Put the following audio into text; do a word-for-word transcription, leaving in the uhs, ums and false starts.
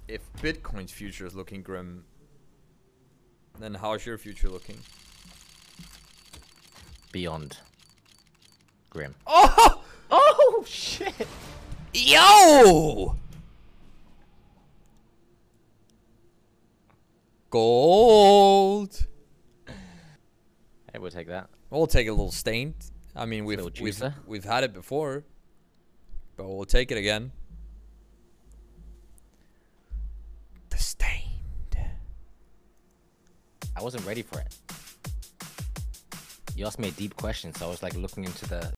if Bitcoin's future is looking grim, then how's your future looking? Beyond grim. Oh! Oh shit! Yo! Gold. Hey, we'll take that. We'll take a little stained. I mean, we've Little we've juicer. we've had it before, but we'll take it again. The stained. I wasn't ready for it. You asked me a deep question, so I was like looking into the